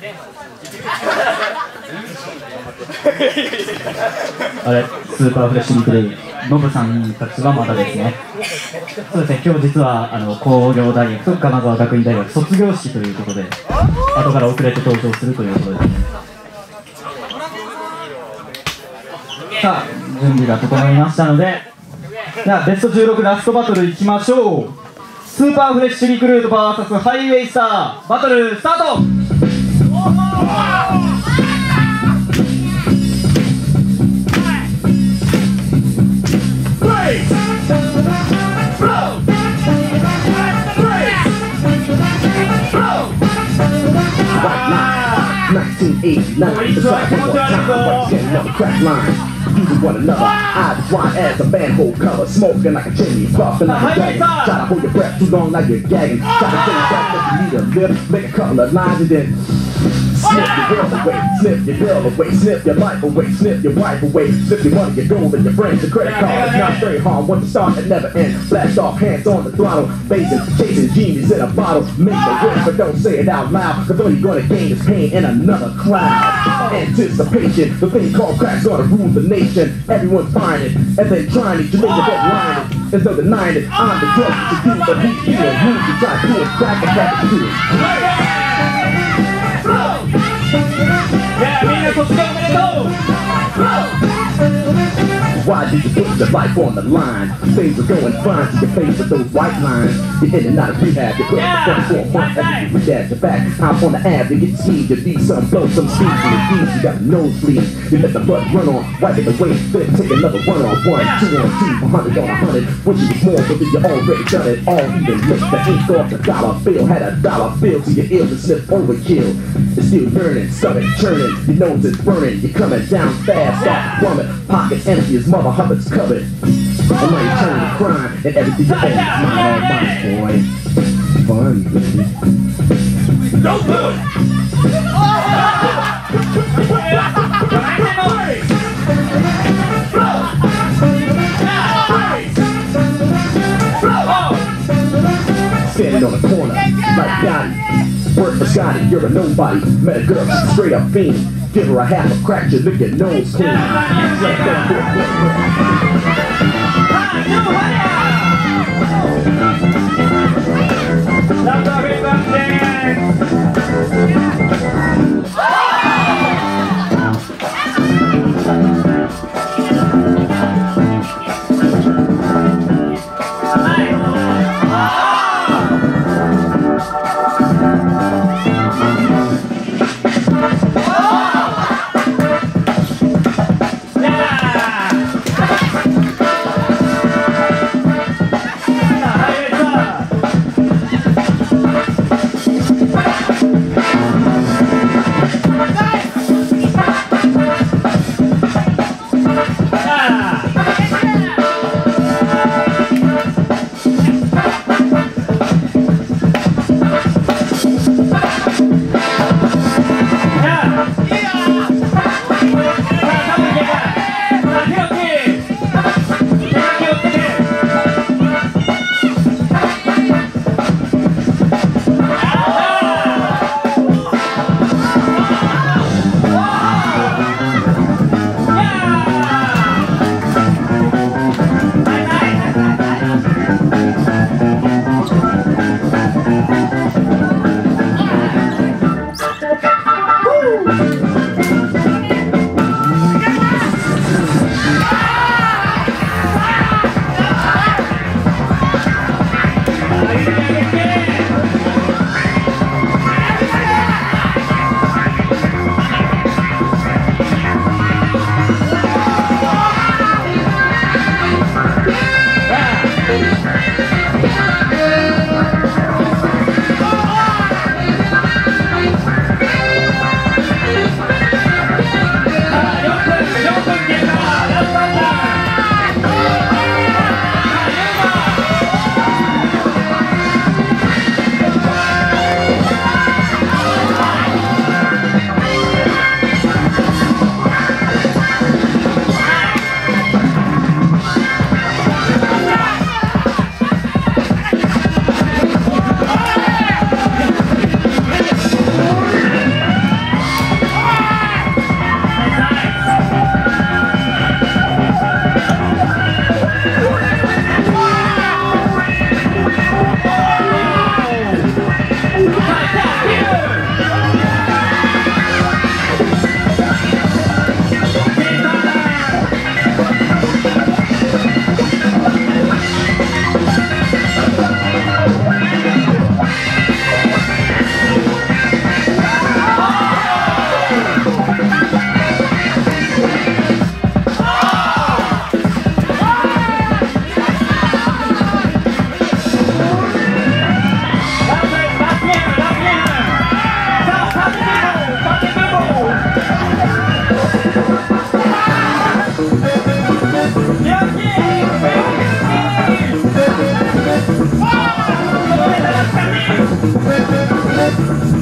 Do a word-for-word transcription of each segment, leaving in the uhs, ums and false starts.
あれ、スーパーフレッシュリプレイ、ノブさんたちはまだですね。そうですね、今日実はあの工業大学と金沢学院大学卒業式ということで、後から遅れて登場するということですね。さあ、準備が整いましたので、じゃあベストじゅうろくラストバトルいきましょう。スーパーフレッシュリクルート ブイエス ハイウェイスターバトルスタート。 nineteen eighty-nine, the side one more time, right again, another crack line. Using one another, eyes wide as a manhole cover, smoking like a chimney, puffing like a dragon. Try to hold your breath too long like you're gagging. Try to take back what you need a lift, make a couple of lines and then snip your girl away, snip your girl away, snip your life away, snip your wife away, snip your money, your gold, and your friends, your credit card. It's not very hard once you start, it never ends. Blast off, hands on the throttle, facing, chasing genies in a bottle. Make the wish, but don't say it out loud, cause all you're gonna gain is pain in another cloud. Anticipation, the thing called crack's gonna rule the nation. Everyone's buying it, and then trying it, you make the headline it. There's no denying it, I'm the drug to do, but he's feeling rules to try to do it, crack and crack it to it. Why did you put your life on the line? Things are going fine to your face with those white lines. You're in and out of rehab, you're putting yeah, twenty-four months after you redact your back. Out on the ab, you get speed, you need some blow, some speed from the knees. You got a nosebleed, you let the blood run on, wipe it away, then take another one on one, two on two, a hundred on a hundred. Wish you was more, but you already done it. All even lick the ink off the dollar bill, had a dollar bill to your ear to slip overkill. It's still burning, stomach churning, your nose is burning, you're coming down fast, start to plummet, pockets empty as mother hubbard's covered. And now you turn to crime, and everything you own is mine, all mine, boy. Fun, baby. Don't do it! Standing on the corner, like Gotti. Work for Scotty, you're a nobody. Met a girl, straight up fiend. Give her a half a crack, you lick your nose clean.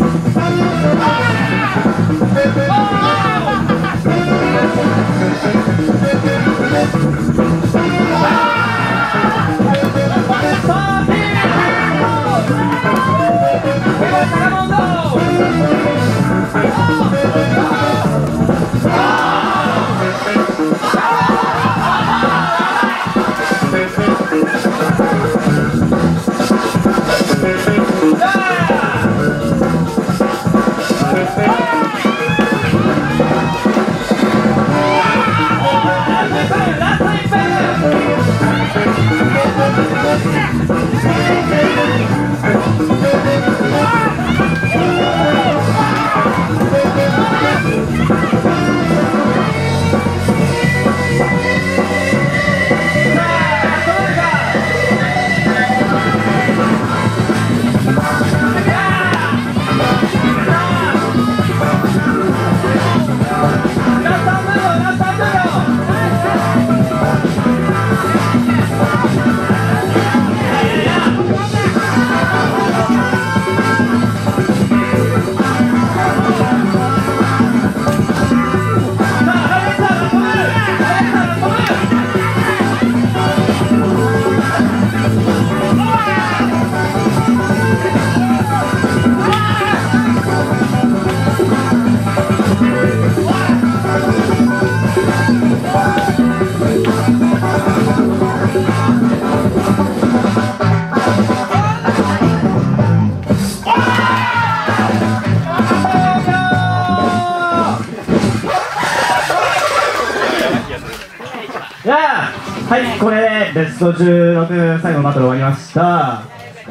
はい、これでベストじゅうろく最後のバトル終わりました。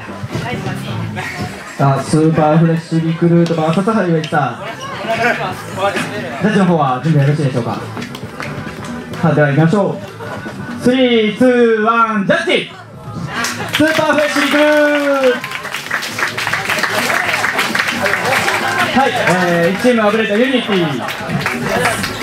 さあ、スーパーフレッシュリクルート ブイエス ハリウェイさん、ジャッジの方は準備よろしいでしょうか。さあ、では行きましょう。スリー、ツー、ワン、ジャッジ。スーパーフレッシュリクルート、はい、えー、いちチーム敗れたユニティ